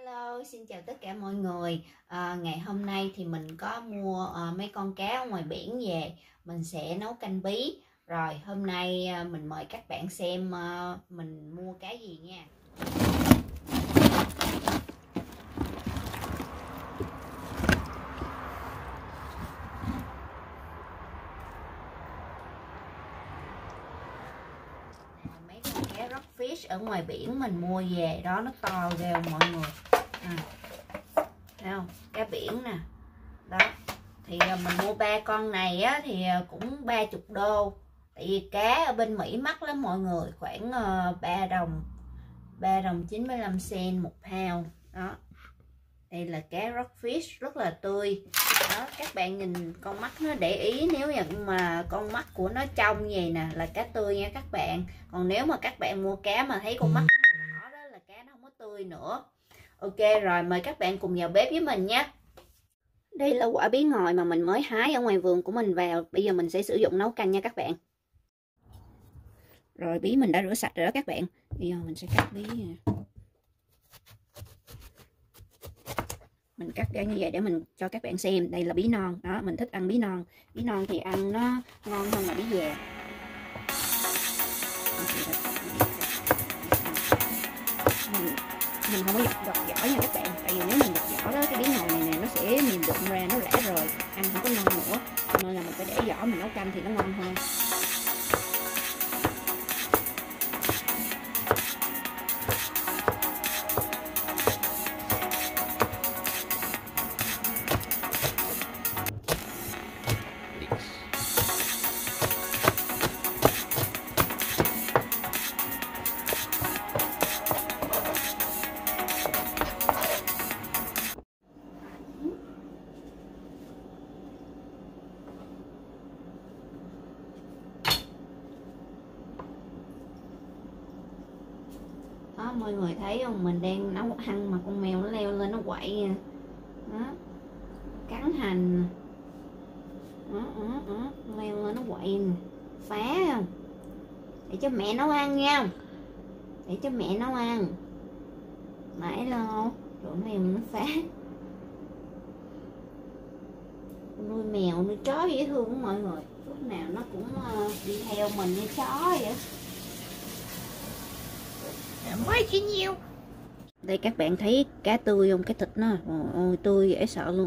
Hello, xin chào tất cả mọi người. Ngày hôm nay thì mình có mua mấy con cá ở ngoài biển về. Mình sẽ nấu canh bí. Rồi hôm nay mình mời các bạn xem mình mua cá gì nha. Mấy con cá rockfish ở ngoài biển mình mua về đó, nó to ghê mọi người. Thấy không? Cá biển nè. Đó. Thì mình mua 3 con này á, thì cũng 30 đô. Tại vì cá ở bên Mỹ mắc lắm mọi người, khoảng 3 đồng 95 cent một pound. Đó. Đây là cá rockfish rất là tươi. Đó, các bạn nhìn con mắt nó, để ý nếu như mà con mắt của nó trong vậy nè là cá tươi nha các bạn. Còn nếu mà các bạn mua cá mà thấy con mắt nó đỏ đó là cá nó không có tươi nữa. Ok rồi, mời các bạn cùng vào bếp với mình nhé. Đây là quả bí ngòi mà mình mới hái ở ngoài vườn của mình vào. Bây giờ mình sẽ sử dụng nấu canh nha các bạn. Rồi bí mình đã rửa sạch rồi đó các bạn. Bây giờ mình sẽ cắt bí nè. Mình cắt ra như vậy để mình cho các bạn xem. Đây là bí non. Đó, mình thích ăn bí non. Bí non thì ăn nó ngon hơn là bí già. Mình không có gọt vỏ nha các bạn. Tại vì nếu mình gọt vỏ đó, cái bí ngòi này nè nó sẽ mềm rụng ra, nó rã rồi, ăn không có ngon nữa. Cho nên là mình phải để vỏ mình nấu canh thì nó ngon hơn. Đó, mọi người thấy không, mình đang nấu ăn mà con mèo nó leo lên nó quậy nha. Đó, cắn hành. Đó, leo lên nó quậy nè. Phá không, để cho mẹ nấu ăn nha, để cho mẹ nấu ăn. Nãy lo chỗ này nó phá. Nuôi mèo nuôi chó dễ thương của mọi người, lúc nào nó cũng đi theo mình như chó vậy. Mới chỉ nhiêu. Đây các bạn thấy cá tươi không, cái thịt nó ôi tươi dễ sợ luôn.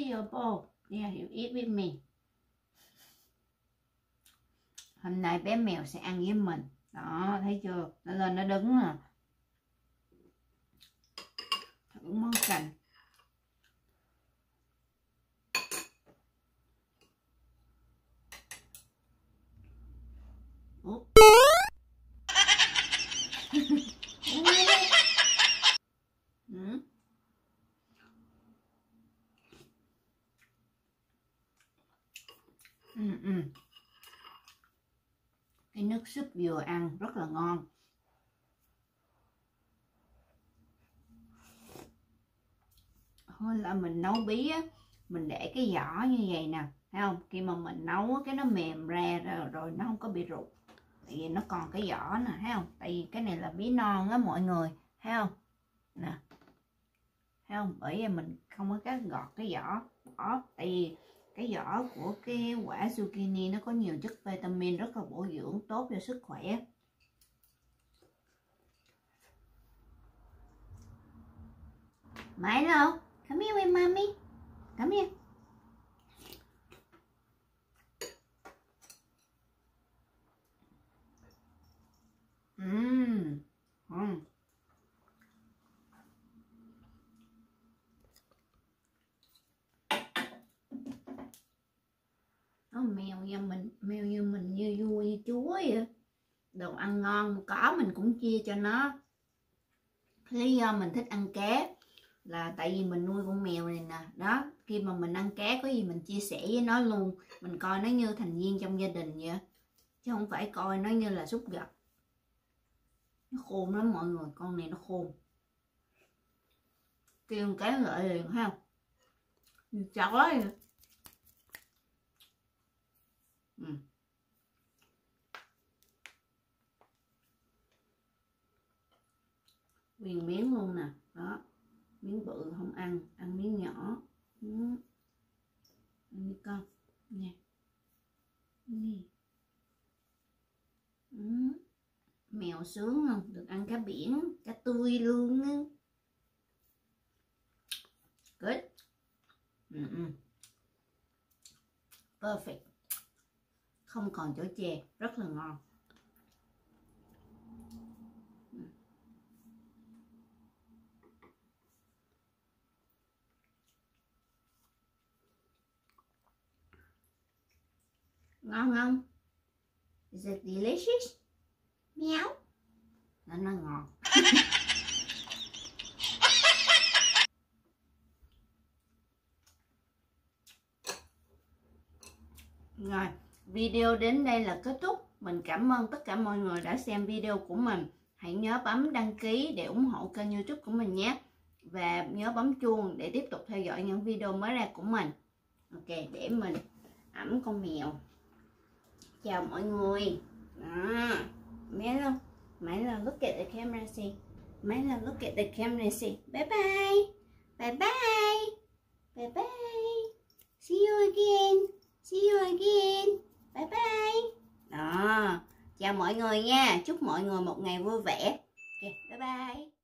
your bowl. Yeah, you eat with me. Hôm nay bé mèo sẽ ăn với mình. Đó, thấy chưa? Nó lên nó đứng nè. Thử món canh. Cái nước súp vừa ăn rất là ngon. Hơn là mình nấu bí á, mình để cái vỏ như vậy nè, thấy không? Khi mà mình nấu cái nó mềm ra rồi nó không có bị rụt. Tại vì nó còn cái vỏ nè, thấy không? Tại vì cái này là bí non á mọi người, thấy không? Nè, thấy không? Bởi vì mình không có cắt gọt cái vỏ. Tại vì cái vỏ của cái quả zucchini nó có nhiều chất vitamin rất là bổ dưỡng, tốt cho sức khỏe. Milo, come here with mommy. Come here. Nó mèo như mình như vua như chúa vậy. Đồ ăn ngon có mình cũng chia cho nó. Lý do mình thích ăn cá là tại vì mình nuôi con mèo này nè. Đó, khi mà mình ăn cá có gì mình chia sẻ với nó luôn. Mình coi nó như thành viên trong gia đình vậy, chứ không phải coi nó như là súc vật. Nó khôn lắm mọi người, con này nó khôn. Kêu cái gọi liền ha, như chó vậy. Nguyên miếng luôn nè. Đó, miếng bự không ăn, ăn miếng nhỏ. Ăn đi con nè. Mèo sướng không? Được ăn cá biển, cá tươi luôn á. Good. Perfect. Không còn chỗ chè, rất là ngon. Ngon không? Is it delicious? Meow. Nó ngon. Rồi, video đến đây là kết thúc. Mình cảm ơn tất cả mọi người đã xem video của mình. Hãy nhớ bấm đăng ký để ủng hộ kênh YouTube của mình nhé. Và nhớ bấm chuông để tiếp tục theo dõi những video mới ra của mình. Ok, để mình ẵm con mèo. Chào mọi người. Đó. Milo, look at the camera, see. Milo, look at the camera, see. Bye bye. Bye bye. Bye bye. See you again. See you again. Bye bye. Đó. Chào mọi người nha. Chúc mọi người một ngày vui vẻ. Ok, bye bye.